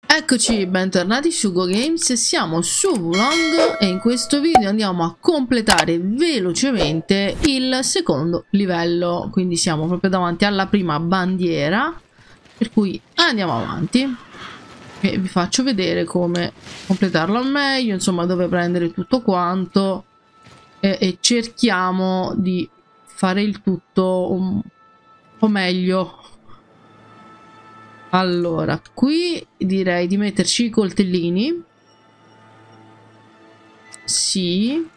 Eccoci, bentornati su Go Games, siamo su Wulong e in questo video andiamo a completare velocemente il secondo livello, quindi siamo proprio davanti alla prima bandiera, per cui andiamo avanti e vi faccio vedere come completarlo al meglio, insomma dove prendere tutto quanto e cerchiamo di fare il tutto un po' meglio. Allora, qui direi di metterci i coltellini. Sì.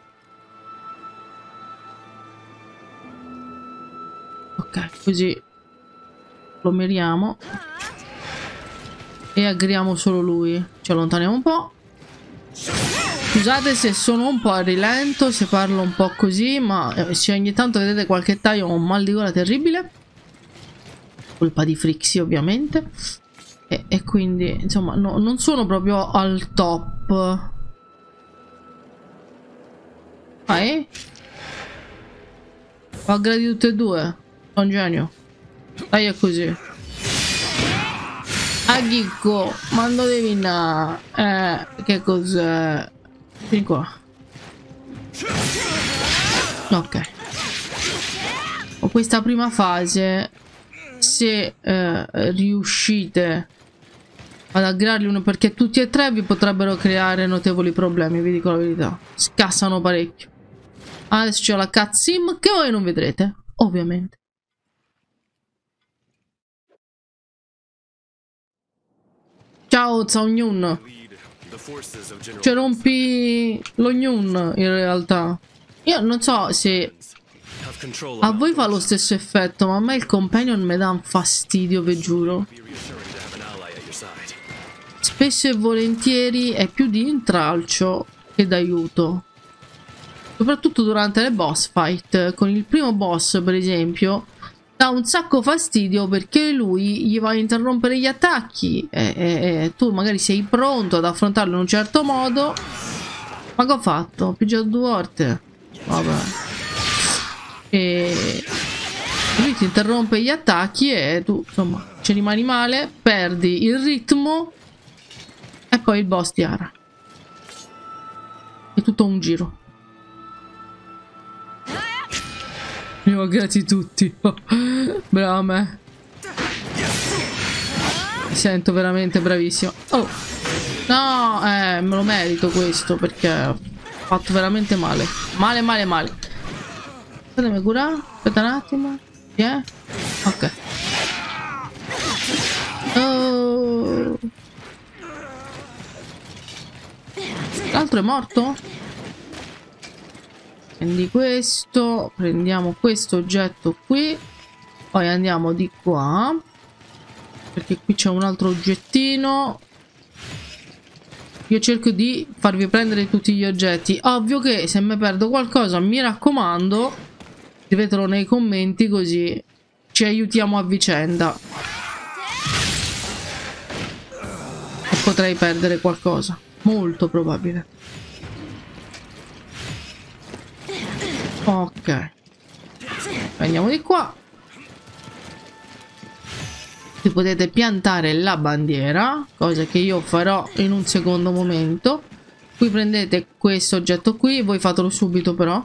Ok, così lo miriamo. E aggrediamo solo lui. Ci allontaniamo un po'. Scusate se sono un po' a rilento, se parlo un po' così, ma se ogni tanto vedete qualche taglio ho un mal di gola terribile. Colpa di Frixie ovviamente e quindi insomma non sono proprio al top. Ho aggredito tutte e due, sono genio. Dai, è così. A Ghicco, ma non devi andare. Che cos'è? Vieni qua. Ok, ho questa prima fase. Se riuscite ad aggregarli uno, perché tutti e tre vi potrebbero creare notevoli problemi, vi dico la verità, scassano parecchio. Adesso c'è la cutscene che voi non vedrete, ovviamente. Ciao Zhao Yun, cioè rompi lo Yun in realtà. Io non so se a voi fa lo stesso effetto, ma a me il companion mi dà un fastidio, vi giuro. Spesso e volentieri è più di intralcio che d'aiuto. Soprattutto durante le boss fight. Con il primo boss, per esempio, dà un sacco fastidio perché lui gli va a interrompere gli attacchi. E tu magari sei pronto ad affrontarlo in un certo modo. Ma che ho fatto? Ho pigiato 2 volte. Vabbè. E lui ti interrompe gli attacchi e tu insomma ci rimani male, perdi il ritmo e poi il boss ti ara. È tutto un giro. Mi ho aggregati tutti. Brava me. Mi sento veramente bravissimo. Oh no, me lo merito questo perché ho fatto veramente male. Male. Fatemi curare, aspetta un attimo. Ok. Oh. L'altro è morto? Prendi questo. Prendiamo questo oggetto qui. Poi andiamo di qua. Perché qui c'è un altro oggettino. Io cerco di farvi prendere tutti gli oggetti. Ovvio che se mi perdo qualcosa, mi raccomando, scrivetelo nei commenti così ci aiutiamo a vicenda. E potrei perdere qualcosa. Molto probabile. Ok. Andiamo di qua. Qui potete piantare la bandiera, cosa che io farò in un secondo momento. Qui prendete questo oggetto qui, voi fatelo subito però.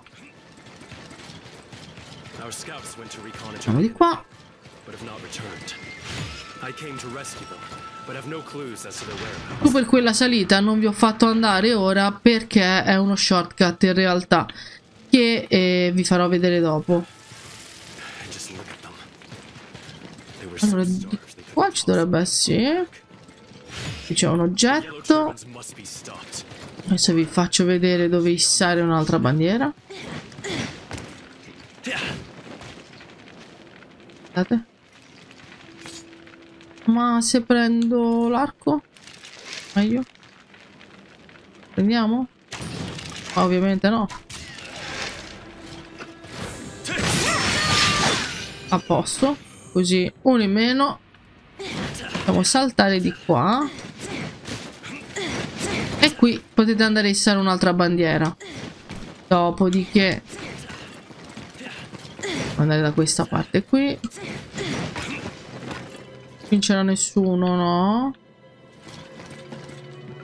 Andiamo di qua. Tu per quella salita non vi ho fatto andare ora perché è uno shortcut in realtà che vi farò vedere dopo. Allora di qua ci dovrebbe essere. Qui c'è un oggetto. Adesso vi faccio vedere dove issare un'altra bandiera. Guardate. Ma se prendo l'arco? Meglio? Prendiamo? Ovviamente no. A posto. Così uno in meno. Possiamo saltare di qua. E qui potete andare a issare un'altra bandiera. Dopodiché andare da questa parte qui. Non c'era nessuno, no?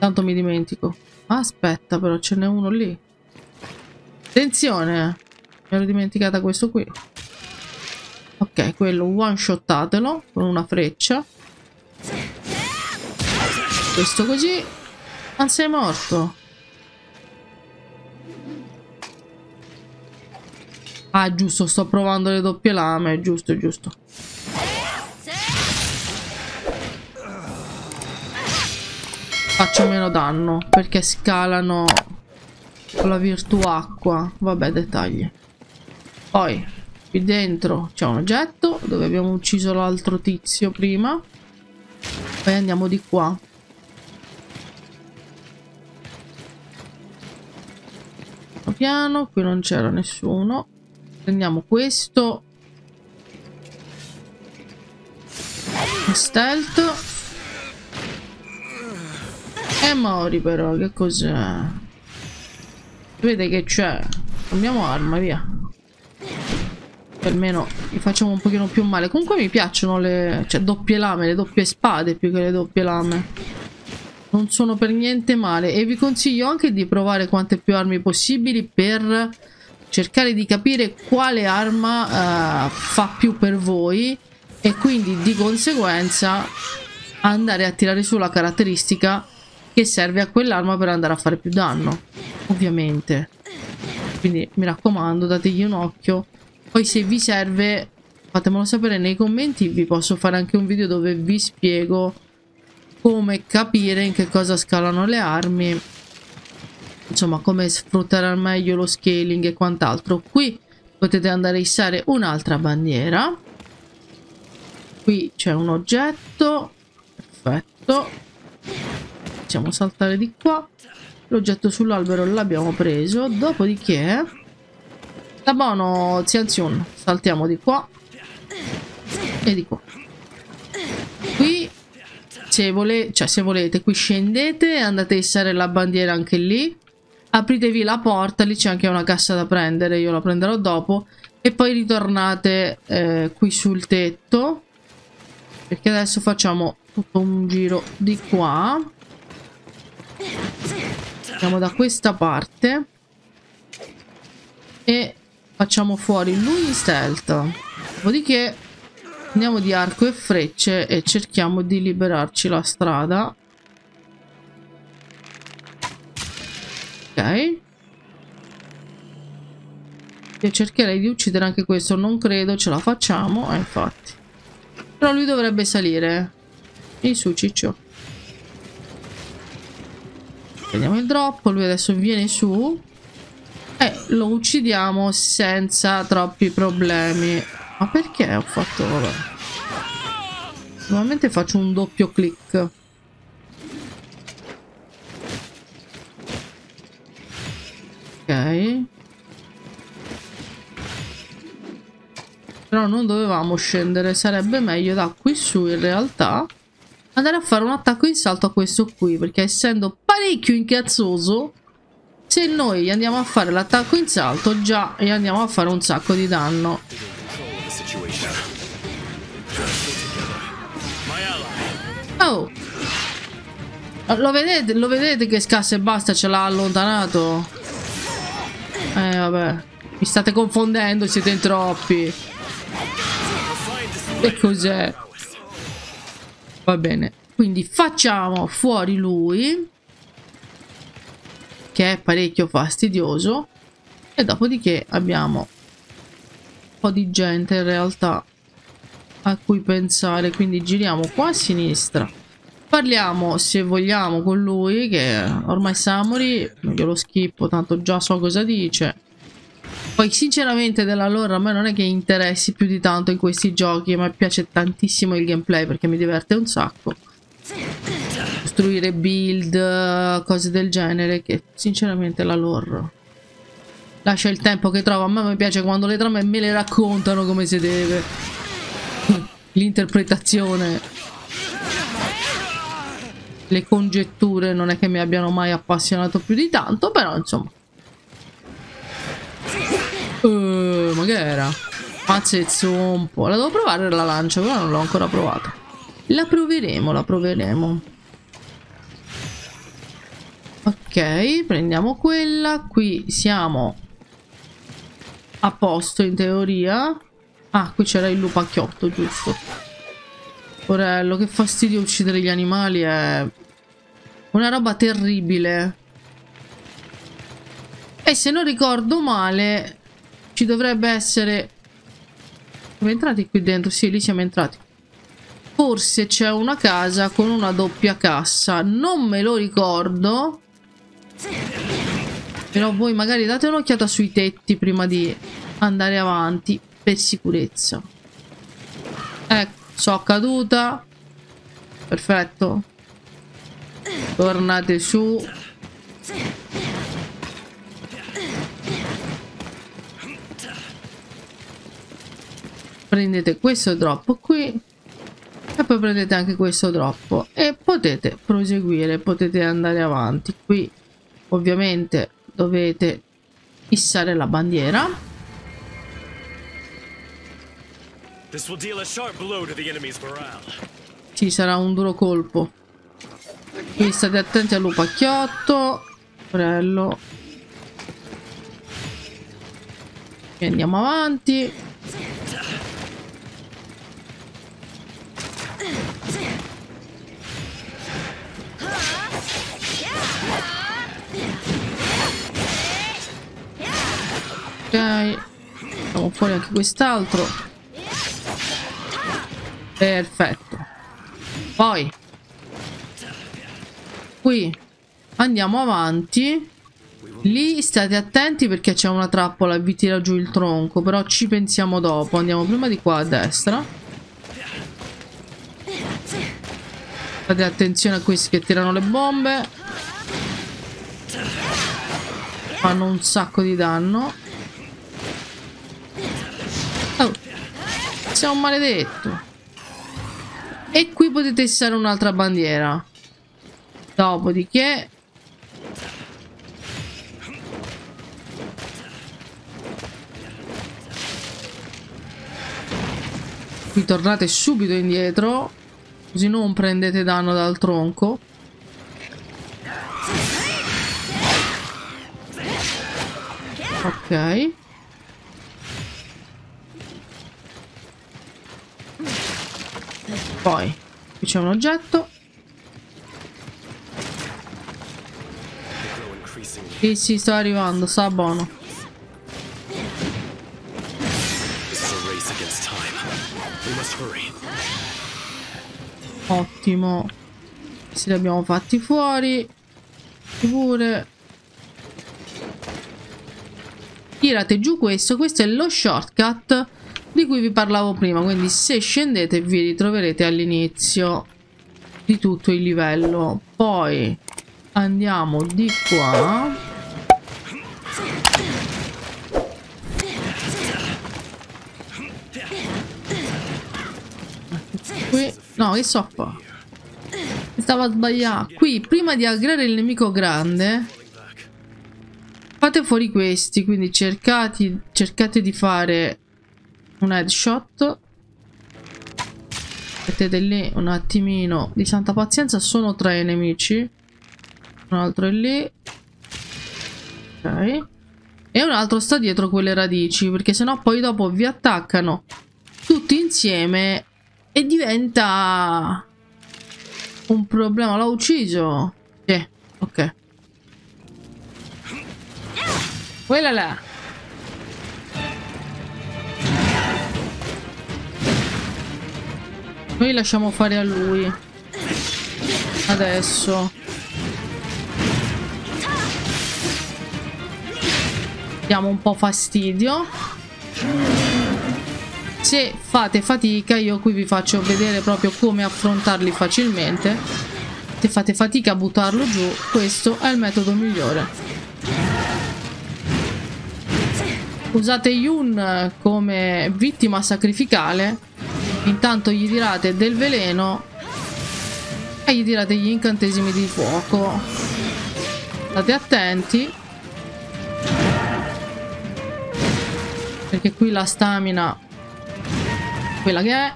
Tanto mi dimentico. Aspetta, però ce n'è uno lì. Attenzione! Mi ero dimenticata questo qui. Ok, quello one-shottatelo con una freccia. Questo così. Non sei morto. Ah, giusto, sto provando le doppie lame. Giusto, giusto. Faccio meno danno perché scalano con la virtù acqua. Vabbè, dettagli. Poi qui dentro c'è un oggetto dove abbiamo ucciso l'altro tizio prima. Poi andiamo di qua. Piano piano, qui non c'era nessuno. Prendiamo questo. Stealth. E mori però, che cos'è? Vede che c'è. Cambiamo arma, via. Almeno mi facciamo un pochino più male. Comunque mi piacciono le... cioè doppie lame, le doppie spade più che le doppie lame. Non sono per niente male. E vi consiglio anche di provare quante più armi possibili per cercare di capire quale arma fa più per voi. E quindi di conseguenza andare a tirare su la caratteristica che serve a quell'arma per andare a fare più danno, ovviamente. Quindi mi raccomando, dategli un occhio. Poi se vi serve fatemelo sapere nei commenti, vi posso fare anche un video dove vi spiego come capire in che cosa scalano le armi, insomma come sfruttare al meglio lo scaling e quant'altro. Qui potete andare a issare un'altra bandiera. Qui c'è un oggetto, perfetto. Facciamo saltare di qua. L'oggetto sull'albero l'abbiamo preso. Dopodiché da buono Xianzun, saltiamo di qua e di qua. Qui se volete qui scendete e andate a issare la bandiera anche lì. Apritevi la porta, lì c'è anche una cassa da prendere, io la prenderò dopo. E poi ritornate qui sul tetto, perché adesso facciamo tutto un giro di qua. Andiamo da questa parte e facciamo fuori lui in stealth. Dopodiché andiamo di arco e frecce e cerchiamo di liberarci la strada. Ok. Io cercherei di uccidere anche questo. Non credo ce la facciamo, infatti. Però lui dovrebbe salire. E su, ciccio. Prendiamo il drop, lui adesso viene su e lo uccidiamo senza troppi problemi. Ma perché ho fatto... vabbè. Normalmente faccio un doppio clic. Ok. Però non dovevamo scendere, sarebbe meglio da qui su in realtà andare a fare un attacco in salto a questo qui, perché essendo parecchio incazzoso, se noi andiamo a fare l'attacco in salto già gli andiamo a fare un sacco di danno. Oh, lo vedete che scassa e basta ce l'ha allontanato? Vabbè, mi state confondendo, siete in troppi. Che cos'è? Va bene, quindi facciamo fuori lui, che è parecchio fastidioso, e dopodiché abbiamo un po' di gente in realtà a cui pensare, quindi giriamo qua a sinistra, parliamo se vogliamo con lui, che ormai Samori io lo schippo, tanto già so cosa dice. Poi sinceramente della lore a me non è che interessi più di tanto in questi giochi, ma mi piace tantissimo il gameplay perché mi diverte un sacco. Costruire build, cose del genere, che sinceramente la lore lascia il tempo che trova. A me mi piace quando le trame me le raccontano come si deve. L'interpretazione, le congetture non è che mi abbiano mai appassionato più di tanto, però insomma. Ma che era? Mazzezzo un po'. La devo provare la lancia, però non l'ho ancora provata. La proveremo, la proveremo. Ok, prendiamo quella. Qui siamo a posto in teoria. Ah, qui c'era il lupacchiotto, giusto. Porello, che fastidio uccidere gli animali, è una roba terribile. E se non ricordo male, ci dovrebbe essere... Siamo entrati qui dentro? Sì, lì siamo entrati. Forse c'è una casa con una doppia cassa. Non me lo ricordo. Però voi magari date un'occhiata sui tetti prima di andare avanti, per sicurezza. Ecco, sono caduta. Perfetto. Tornate su. Prendete questo drop qui. E poi prendete anche questo drop. E potete proseguire, potete andare avanti. Qui ovviamente dovete fissare la bandiera. Ci sarà un duro colpo. Qui state attenti al lupacchiotto. Porello. E andiamo avanti. Ok, facciamo fuori anche quest'altro. Perfetto. Poi qui andiamo avanti. Lì state attenti perché c'è una trappola e vi tira giù il tronco. Però ci pensiamo dopo. Andiamo prima di qua a destra. Fate attenzione a questi che tirano le bombe. Fanno un sacco di danno. Oh, sei un maledetto. E qui potete fissare un'altra bandiera. Dopodiché qui tornate subito indietro, così non prendete danno dal tronco. Ok. Poi qui c'è un oggetto. Sì, sì, sto arrivando, sta buono. Ottimo. Se li abbiamo fatti fuori. Pure. Tirate giù questo. Questo è lo shortcut di cui vi parlavo prima. Quindi se scendete vi ritroverete all'inizio di tutto il livello. Poi andiamo di qua. Qui. No, che so fa? Stava sbagliando. Qui, prima di aggredire il nemico grande, fate fuori questi. Quindi cercate di fare un headshot. Mettete lì un attimino di santa pazienza. Sono 3 nemici. Un altro è lì. Ok. E un altro sta dietro quelle radici, perché sennò poi dopo vi attaccano tutti insieme e diventa un problema. L'ho ucciso. Sì, ok. Quella là. Noi lasciamo fare a lui. Adesso. Diamo un po' fastidio. Se fate fatica, io qui vi faccio vedere proprio come affrontarli facilmente. Se fate fatica a buttarlo giù, questo è il metodo migliore. Usate Yun come vittima sacrificale. Intanto gli tirate del veleno e gli tirate gli incantesimi di fuoco. State attenti, perché qui la stamina quella che è.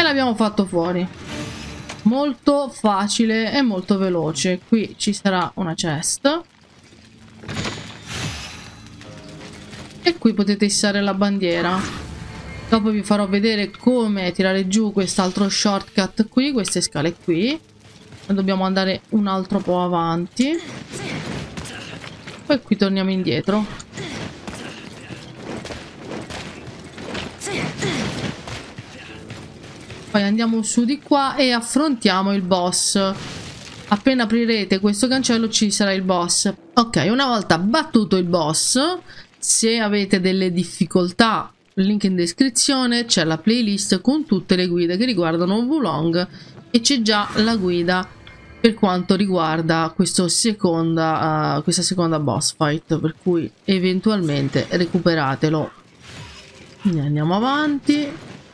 l'abbiamo fatto fuori. Molto facile e molto veloce. Qui ci sarà una chest. E qui potete issare la bandiera. Dopo vi farò vedere come tirare giù quest'altro shortcut qui, queste scale qui. Dobbiamo andare un altro po' avanti. Poi qui torniamo indietro. Poi andiamo su di qua e affrontiamo il boss. Appena aprirete questo cancello ci sarà il boss. Ok, una volta battuto il boss, se avete delle difficoltà, link in descrizione, c'è la playlist con tutte le guide che riguardano Wulong e c'è già la guida per quanto riguarda questa seconda boss fight, per cui eventualmente recuperatelo. Quindi andiamo avanti.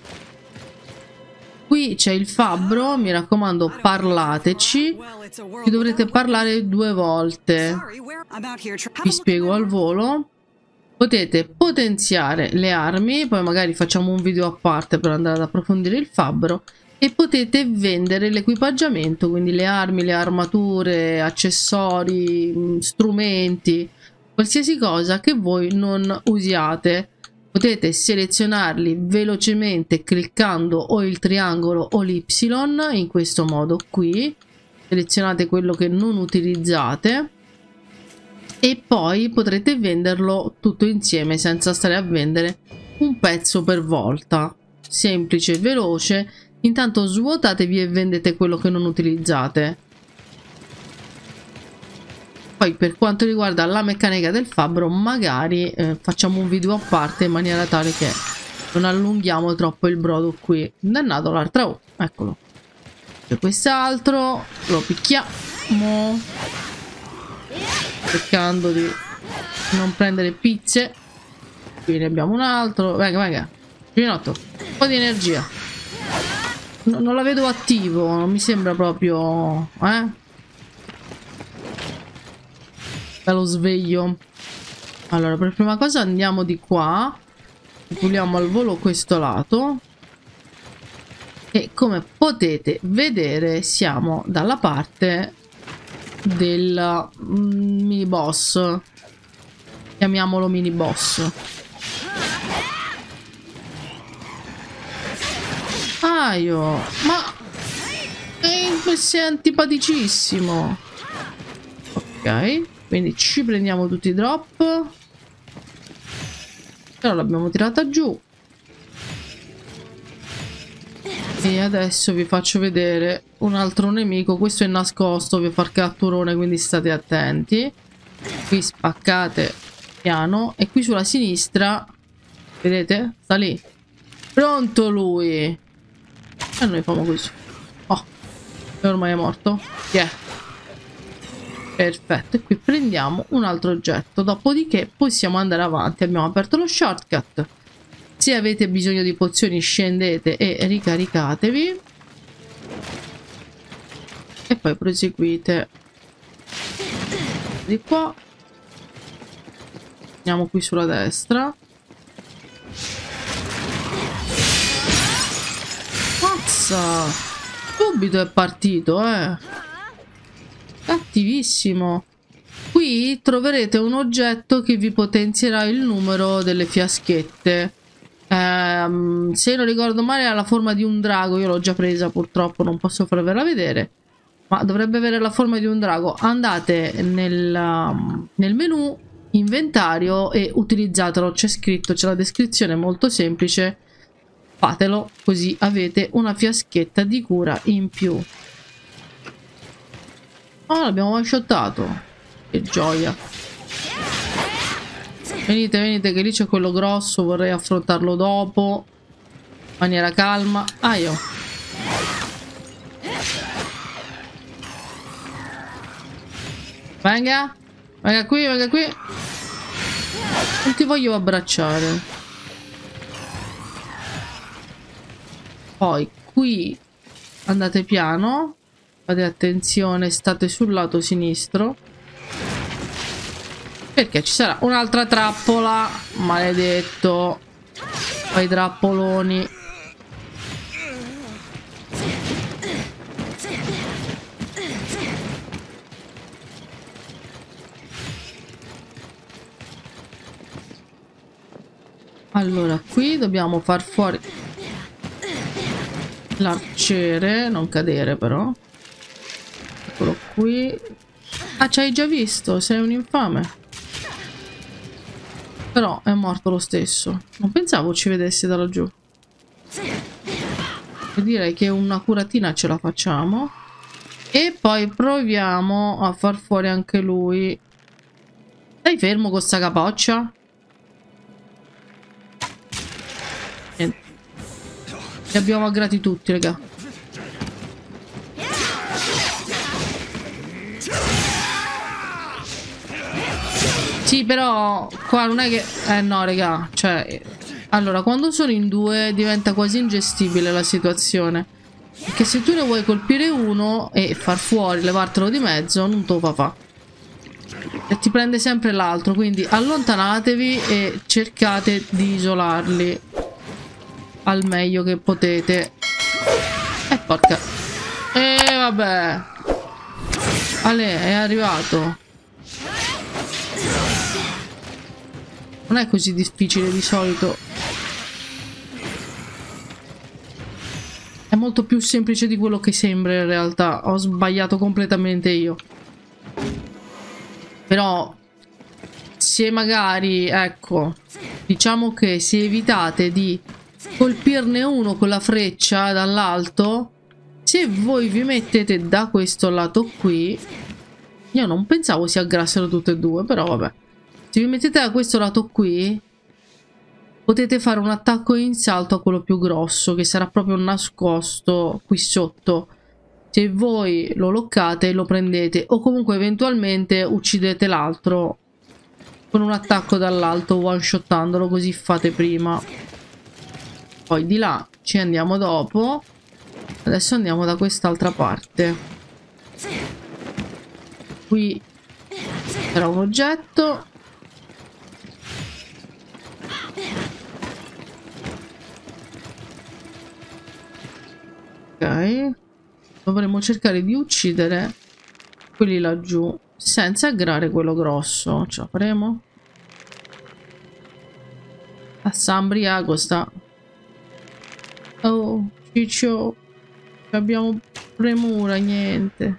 Qui c'è il fabbro, mi raccomando parlateci, ci dovrete parlare 2 volte. Vi spiego al volo. Potete potenziare le armi, poi magari facciamo un video a parte per andare ad approfondire il fabbro, e potete vendere l'equipaggiamento, quindi le armi, le armature, accessori, strumenti, qualsiasi cosa che voi non usiate. Potete selezionarli velocemente cliccando o il triangolo o l'Y, in questo modo qui. Selezionate quello che non utilizzate e poi potrete venderlo tutto insieme senza stare a vendere un pezzo per volta. Semplice e veloce. Intanto svuotatevi e vendete quello che non utilizzate. Poi per quanto riguarda la meccanica del fabbro magari facciamo un video a parte in maniera tale che non allunghiamo troppo il brodo qui. Dannato l'altra, oh, eccolo. C'è quest'altro, lo picchiamo cercando di non prendere pizze. Qui ne abbiamo un altro. Venga, venga, Ginotto, un po' di energia. Non la vedo attivo, non mi sembra proprio bello sveglio. Allora, per prima cosa andiamo di qua, puliamo al volo questo lato e come potete vedere siamo dalla parte del mini boss, chiamiamolo mini boss. Aio, ma sei antipaticissimo. Ok, quindi ci prendiamo tutti i drop. Però l'abbiamo tirata giù. E adesso vi faccio vedere un altro nemico. Questo è nascosto per far catturone, quindi state attenti. Qui spaccate piano. E qui sulla sinistra, vedete? Sta lì. Pronto lui. E noi facciamo così. Oh, e ormai è morto. Yeah. Perfetto, e qui prendiamo un altro oggetto, dopodiché possiamo andare avanti. Abbiamo aperto lo shortcut. Se avete bisogno di pozioni scendete e ricaricatevi e poi proseguite di qua. Andiamo qui sulla destra. Mazza, subito è partito, cattivissimo. Qui troverete un oggetto che vi potenzierà il numero delle fiaschette. Se non ricordo male ha la forma di un drago. Io l'ho già presa, purtroppo non posso farvela vedere, ma dovrebbe avere la forma di un drago. Andate nel menu inventario e utilizzatelo. C'è scritto, c'è la descrizione, molto semplice. Fatelo, così avete una fiaschetta di cura in più. Oh, l'abbiamo one-shottato. Che gioia. Venite, venite, che lì c'è quello grosso. Vorrei affrontarlo dopo in maniera calma. Aio. Venga. Venga qui, venga qui. Non ti voglio abbracciare. Poi qui andate piano. Fate attenzione, state sul lato sinistro. Perché ci sarà un'altra trappola. Maledetto. Fai trappoloni. Allora, qui dobbiamo far fuori l'arciere, non cadere però. Eccolo qui. Ah, ci hai già visto, sei un infame. Però è morto lo stesso. Non pensavo ci vedesse da laggiù. E direi che una curatina ce la facciamo. E poi proviamo a far fuori anche lui. Stai fermo con sta capoccia? Niente. Li abbiamo aggrati tutti, raga. Sì, però qua non è che... no, raga. Cioè... Allora, quando sono in due diventa quasi ingestibile la situazione. Perché se tu ne vuoi colpire uno e far fuori, levartelo di mezzo, non te lo fa. E ti prende sempre l'altro. Quindi allontanatevi e cercate di isolarli al meglio che potete. Porca. Vabbè. Ale, è arrivato. Non è così difficile di solito. È molto più semplice di quello che sembra in realtà. Ho sbagliato completamente io. Però se magari, ecco, diciamo che se evitate di colpirne uno con la freccia dall'alto, se voi vi mettete da questo lato qui, io non pensavo si aggrassero tutte e due, però vabbè. Se vi mettete da questo lato qui, potete fare un attacco in salto a quello più grosso, che sarà proprio nascosto qui sotto. Se voi lo loccate, lo prendete, o comunque eventualmente uccidete l'altro con un attacco dall'alto, one-shottandolo, così fate prima. Poi di là ci andiamo dopo. Adesso andiamo da quest'altra parte. Qui c'era un oggetto. Ok. Dovremmo cercare di uccidere quelli laggiù senza aggrare quello grosso. Ce la faremo? Ass'ambriaco sta. Oh, ciccio. Abbiamo premura, niente.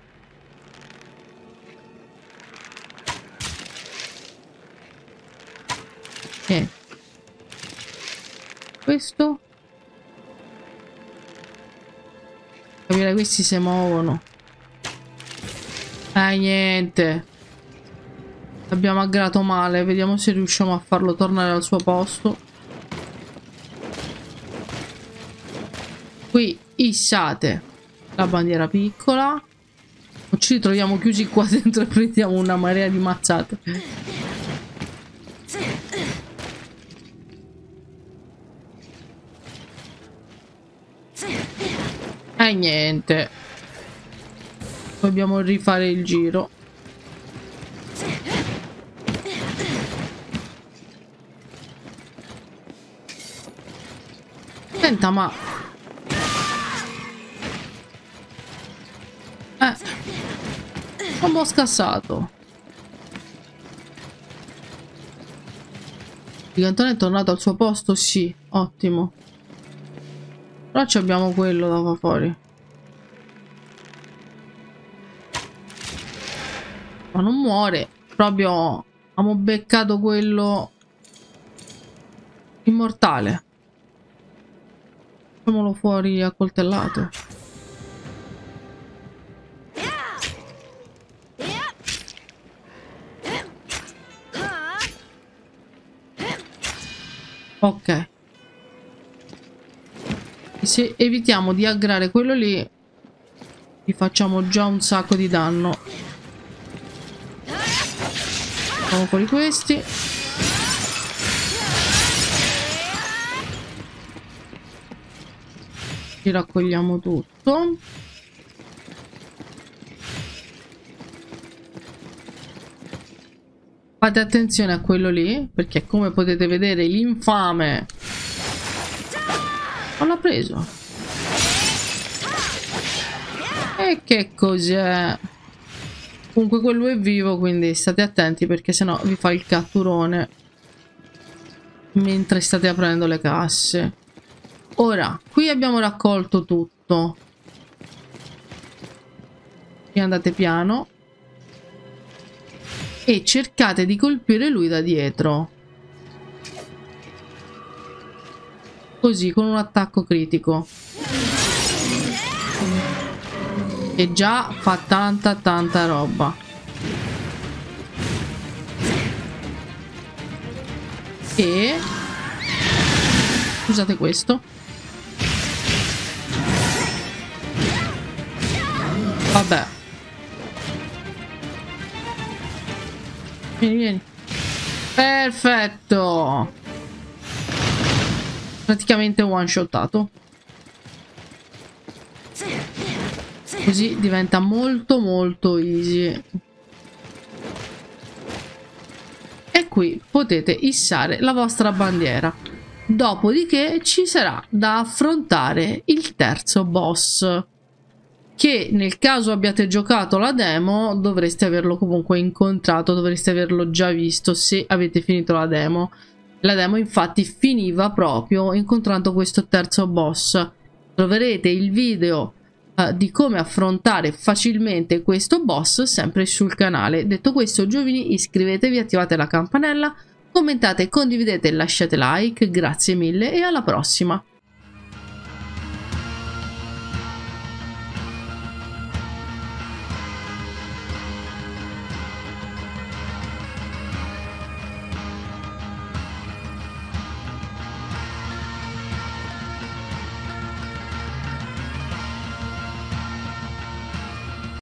Questo? Capire, questi si muovono. Niente. Abbiamo aggrato male. Vediamo se riusciamo a farlo tornare al suo posto. Qui issate la bandiera piccola. O ci troviamo chiusi qua dentro e prendiamo una marea di mazzate. Niente. Dobbiamo rifare il giro. Senta, ma... un po' scassato. Il gigantone è tornato al suo posto? Sì, ottimo. Però ci abbiamo quello da far fuori. Ma non muore. Proprio abbiamo beccato quello immortale. Facciamolo fuori a coltellato. Ok. Se evitiamo di aggrare quello lì, gli facciamo già un sacco di danno. Facciamo fuori questi. Ci raccogliamo tutto. Fate attenzione a quello lì, perché come potete vedere l'infame non l'ha preso. E che cos'è? Comunque quello è vivo, quindi state attenti perché sennò vi fa il catturone. mentre state aprendo le casse. Ora, qui abbiamo raccolto tutto. E andate piano. E cercate di colpire lui da dietro. Così, con un attacco critico. E già fa tanta roba. E usate questo. Vabbè. Vieni. Perfetto. Praticamente one shotato. Così diventa molto easy. E qui potete issare la vostra bandiera. Dopodiché ci sarà da affrontare il terzo boss, che nel caso abbiate giocato la demo dovreste averlo comunque incontrato, dovreste averlo già visto se avete finito la demo. La demo infatti finiva proprio incontrando questo terzo boss. Troverete il video di come affrontare facilmente questo boss sempre sul canale. Detto questo, giovani, iscrivetevi, attivate la campanella, commentate, condividete e lasciate like. Grazie mille e alla prossima!